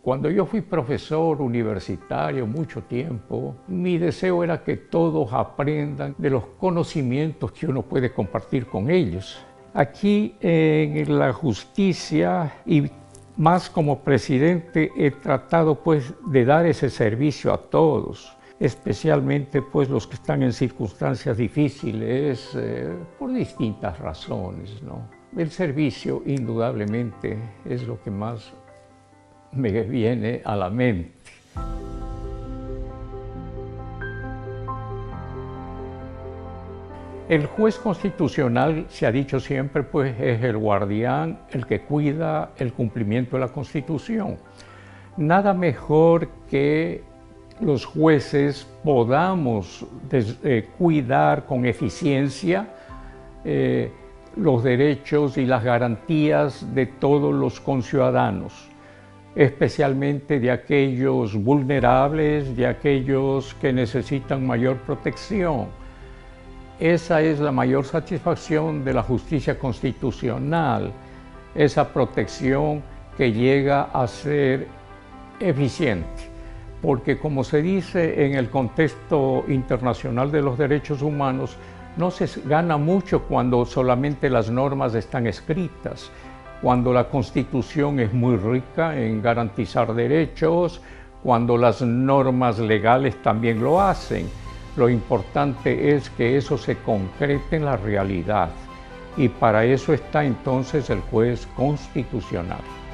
Cuando yo fui profesor universitario mucho tiempo, mi deseo era que todos aprendan de los conocimientos que uno puede compartir con ellos. Aquí en la justicia y más como presidente he tratado pues de dar ese servicio a todos, especialmente pues los que están en circunstancias difíciles por distintas razones, ¿no? El servicio indudablemente es lo que más me viene a la mente. El juez constitucional, se ha dicho siempre, pues es el guardián, el que cuida el cumplimiento de la Constitución. Nada mejor que los jueces podamos cuidar con eficiencia los derechos y las garantías de todos los conciudadanos, especialmente de aquellos vulnerables, de aquellos que necesitan mayor protección. Esa es la mayor satisfacción de la justicia constitucional, esa protección que llega a ser eficiente. Porque como se dice en el contexto internacional de los derechos humanos, no se gana mucho cuando solamente las normas están escritas, cuando la Constitución es muy rica en garantizar derechos, cuando las normas legales también lo hacen. Lo importante es que eso se concrete en la realidad y para eso está entonces el juez constitucional.